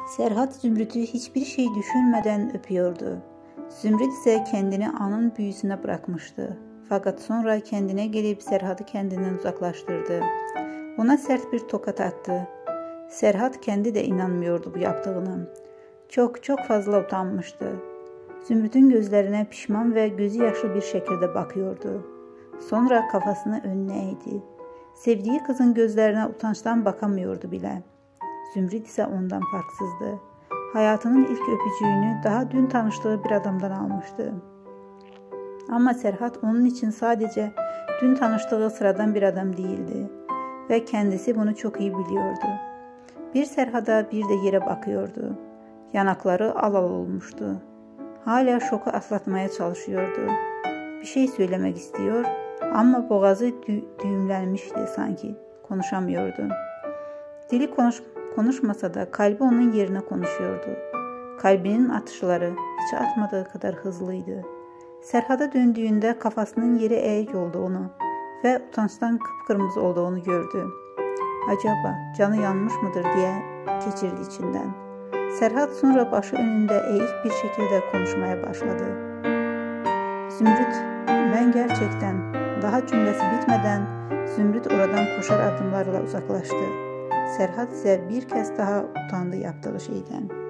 Serhat Zümrüt'ü hiçbir şey düşünmeden öpüyordu. Zümrüt ise kendini anın büyüsüne bırakmıştı. Fakat sonra kendine gelip Serhat'ı kendinden uzaklaştırdı. Ona sert bir tokat attı. Serhat kendi de inanmıyordu bu yaptığına. Çok fazla utanmıştı. Zümrüt'ün gözlerine pişman ve gözü yaşlı bir şekilde bakıyordu. Sonra kafasını önüne eğdi. Sevdiği kızın gözlerine utançtan bakamıyordu bile. Zümrüt ise ondan farksızdı. Hayatının ilk öpücüğünü daha dün tanıştığı bir adamdan almıştı. Ama Serhat onun için sadece dün tanıştığı sıradan bir adam değildi. Ve kendisi bunu çok iyi biliyordu. Bir Serhat'a bir de yere bakıyordu. Yanakları al olmuştu. Hala şoku atlatmaya çalışıyordu. Bir şey söylemek istiyor ama boğazı düğümlenmişti sanki. Konuşamıyordu. Dili konuşmasa da kalbi onun yerine konuşuyordu. Kalbinin atışları hiç atmadığı kadar hızlıydı. Serhat'a döndüğünde kafasının yeri eğik olduğunu ve utançtan kıpkırmızı olduğunu gördü. Acaba canı yanmış mıdır diye geçirdi içinden. Serhat sonra başı önünde eğik bir şekilde konuşmaya başladı. Zümrüt, ben gerçekten, daha cümlesi bitmeden Zümrüt oradan koşar adımlarla uzaklaştı. Serhat ise bir kez daha utandı yaptığı şeyden.